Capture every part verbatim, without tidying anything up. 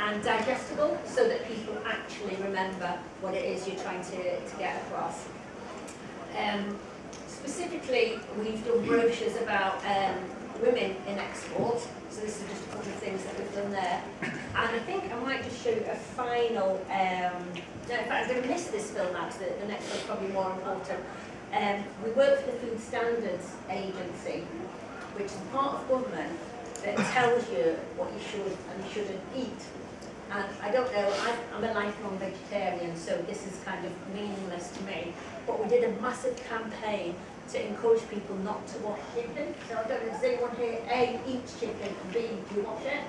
and digestible, so that people actually remember what it is you're trying to, to get across. Um, specifically, we've done brochures about um, women in export, so this is just a couple of things that we've done there. And I think I might just show you a final, um, no, in fact I'm going to miss this film now, because the, the next one's probably more important. Um, we work for the Food Standards Agency, which is part of government that tells you what you should and you shouldn't eat. And I don't know, I'm a lifelong vegetarian, so this is kind of meaningless to me. But we did a massive campaign to encourage people not to wash chicken. So I don't know, does anyone here, A, eats chicken, and B, do you wash it?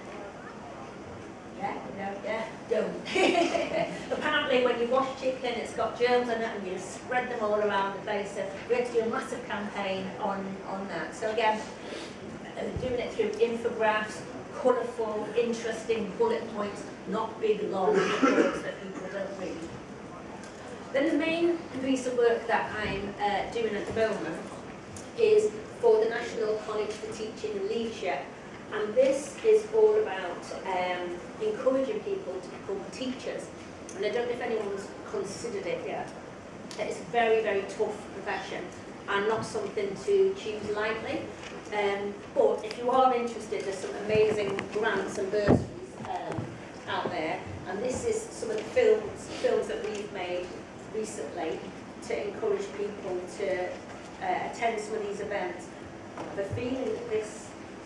Yeah, no, yeah, don't. Apparently when you wash chicken, it's got germs on it and you spread them all around the place. So we had to do a massive campaign on, on that. So again, doing it through infographics, colourful, interesting bullet points, not big long reports that people don't read. Then the main piece of work that I'm uh, doing at the moment is for the National College for Teaching and Leadership, and this is all about um, encouraging people to become teachers. And I don't know if anyone's considered it yet. It's a very, very tough profession and not something to choose lightly. Um, but if you are interested, there's some amazing grants and bursaries um, out there, and this is some of the films films that we've made recently to encourage people to uh, attend some of these events. The feeling that this,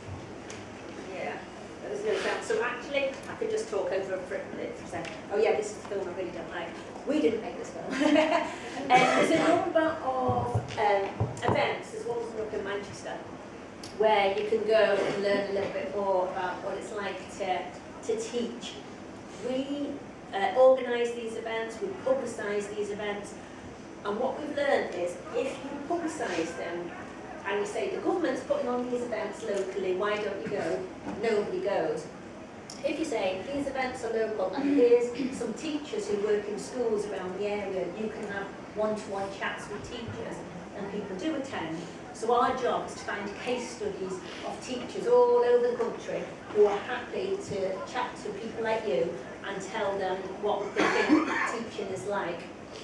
yeah, there's no doubt. So actually, I could just talk over for a minute for a second. Oh yeah, this is the film I really don't like. We didn't make this film. um, there's a number of um, events. There's one up in Manchester, where you can go and learn a little bit more about what it's like to, to teach. We uh, organise these events, we publicise these events, and what we've learned is if you publicise them and you say the government's putting on these events locally, why don't you go? Nobody goes. If you say these events are local and here's some teachers who work in schools around the area, you can have one-to-one chats with teachers, and people do attend. So our job is to find case studies of teachers all over the country who are happy to chat to people like you and tell them what they think teaching is like.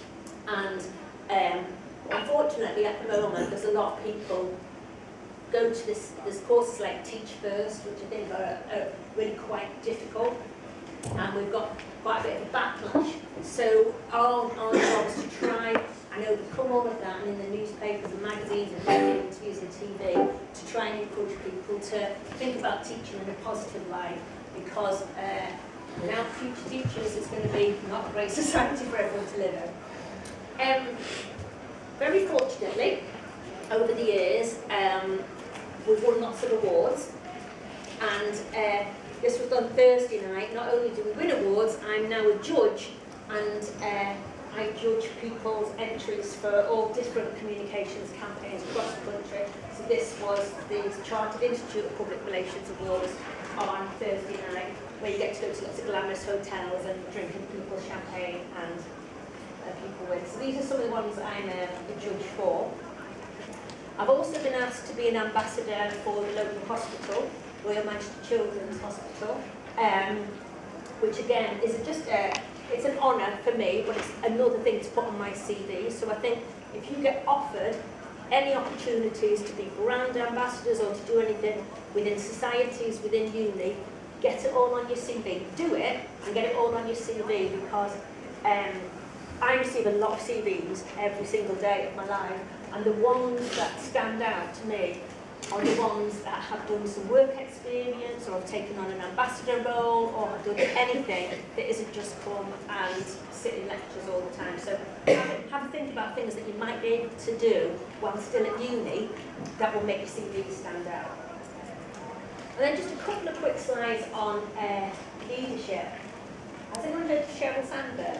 And um, unfortunately at the moment there's a lot of people go to this, this courses like Teach First, which I think are, are really quite difficult, and we've got quite a bit of a backlash. So our, our job is to try and overcome all of that, and in the newspapers and magazines and radio interviews and T V, to try and encourage people to think about teaching in a positive light, because uh, without future teachers it's going to be not a great society for everyone to live in. Um, very fortunately, over the years, um, we've won lots of awards, and uh, this was done Thursday night. Not only do we win awards, I'm now a judge, and uh, I judge people's entries for all different communications campaigns across the country. So this was the Chartered Institute of Public Relations Awards on Thursday night, where you get to go to lots of glamorous hotels and drinking people's champagne and uh, people win. So these are some of the ones I'm uh, a judge for. I've also been asked to be an ambassador for the local hospital, Royal Manchester Children's Hospital, um, which again is just a, it's an honour for me, but it's another thing to put on my C V. So I think if you get offered any opportunities to be brand ambassadors or to do anything within societies, within uni, get it all on your C V. Do it and get it all on your C V, because um, I receive a lot of C Vs every single day of my life, and the ones that stand out to me are the ones that have done some work experience, or have taken on an ambassador role, or have done anything that isn't just come and sit in lectures all the time. So have a, have a think about things that you might be able to do while still at uni that will make your C V stand out. And then just a couple of quick slides on uh, leadership. Has anyone heard of Sheryl Sandberg?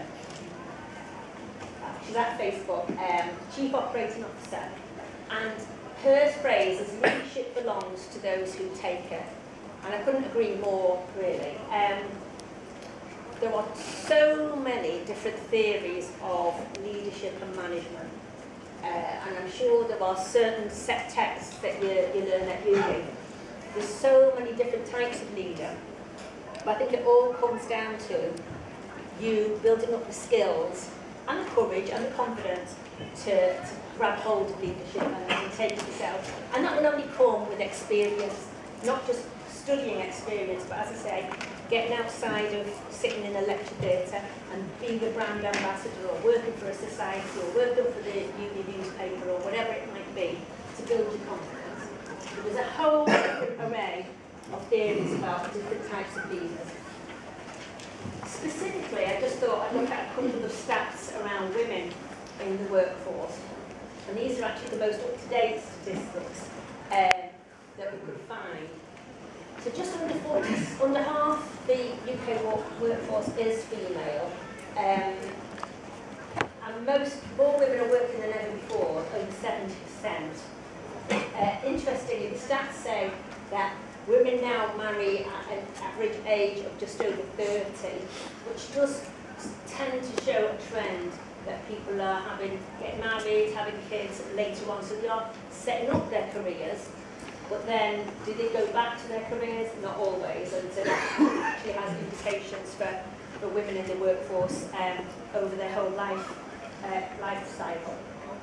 She's at Facebook, um, Chief Operating Officer, and her phrase is leadership belongs to those who take it, and I couldn't agree more, really. Um, there are so many different theories of leadership and management, uh, and I'm sure there are certain set texts that you, you learn at uni. There's so many different types of leader, But I think it all comes down to you building up the skills and the courage and the confidence to, to grab hold of leadership and, and take it yourself. And that will only come with experience, not just studying experience, but as I say, getting outside of sitting in a lecture theatre and being a brand ambassador or working for a society or working for the uni newspaper or whatever it might be to build your confidence. There's a whole array of theories about different types of leaders. Specifically, I just thought I'd look at a couple of stats around women in the workforce. And these are actually the most up-to-date statistics um, that we could find. So just under, forty, under half the U K workforce is female. Um, and most, more women are working than ever before, over seventy percent. Uh, interestingly, the stats say that women now marry at an average age of just over thirty, which does tend to show a trend that people are having, getting married, having kids later on, so they are setting up their careers, but then do they go back to their careers? Not always, and so that actually has implications for, for women in the workforce um, over their whole life, uh, life cycle.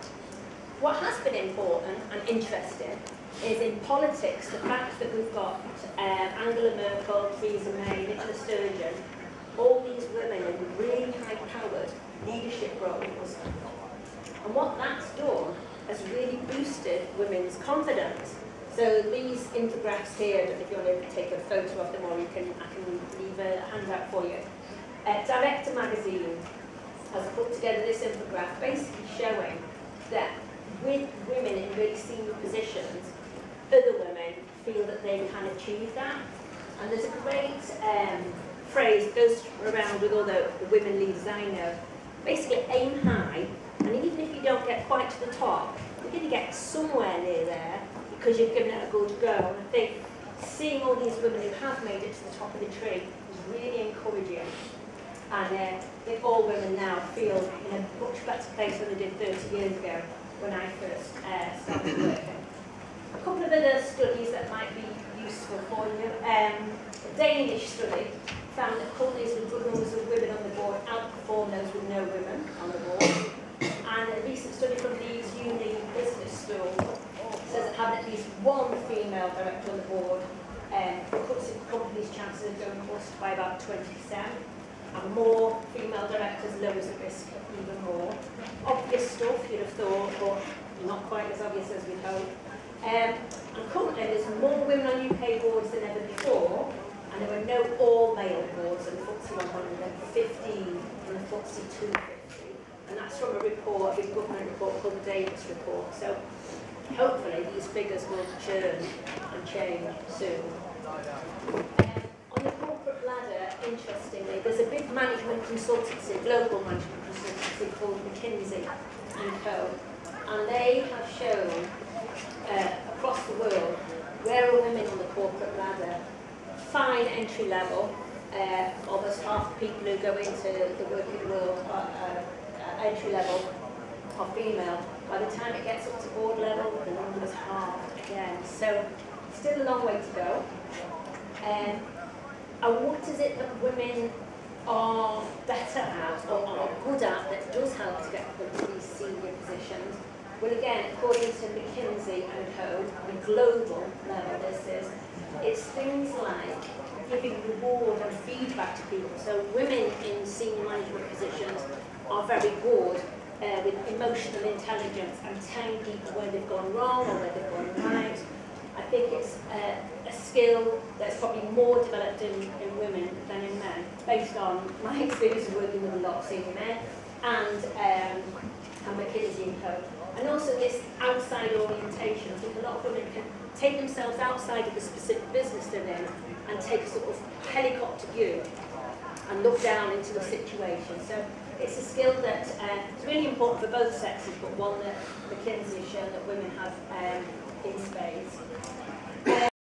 What has been important and interesting is in politics, the fact that we've got um, Angela Merkel, Theresa May, Nicola Sturgeon, all these women in really high-powered leadership roles. And what that's done has really boosted women's confidence. So these infographs here, I don't know if you want to take a photo of them or you can, I can leave a handout for you. Uh, Director Magazine has put together this infograph basically showing that with women in really senior positions, other women feel that they can achieve that. And there's a great um, phrase that goes around with all the, the women leaders I know. Basically, aim high, and even if you don't get quite to the top, you're going to get somewhere near there because you've given it a good go. And I think seeing all these women who have made it to the top of the tree is really encouraging. And uh, I think all women now feel in a much better place than they did thirty years ago when I first uh, started working. A couple of other studies that might be useful for you. Um, a Danish study found that companies with good numbers of women on the board outperform those with no women on the board. And a recent study from Leeds Uni Business School says that having at least one female director on the board um, cuts the company's chances of going bust by about twenty percent. And more female directors lowers the risk even more. Obvious stuff, you'd have thought, but not quite as obvious as we'd hope. Um, and currently there's more women on U K boards than ever before, and there were no all-male boards in the F T S E one hundred and fifteen in the F T S E two fifty. And that's from a report, a big government report called the Davis Report. So hopefully these figures will churn and change soon. Um, on the corporate ladder, interestingly, there's a big management consultancy, global management consultancy called McKinsey and Co. And they have shown uh, across the world where are women on the corporate ladder. Fine entry level, uh, almost half the people who go into the working world are uh, entry level are female. By the time it gets up to board level, the number is halved again. So still a long way to go. Um, and what is it that women are better at or are good at that does help to get them to these senior positions? Well, again, according to McKinsey and Co, on a global level, this is, it's things like giving reward and feedback to people. So women in senior management positions are very good uh, with emotional intelligence and telling people where they've gone wrong or where they've gone right. I think it's uh, a skill that's probably more developed in, in women than in men, based on my experience of working with a lot of senior men and, um, and McKinsey and Co. And also this outside orientation. I think a lot of women can take themselves outside of the specific business they're in and take a sort of helicopter view and look down into the situation. So it's a skill that uh, is really important for both sexes, but one that McKinsey has shown that women have um, in spades.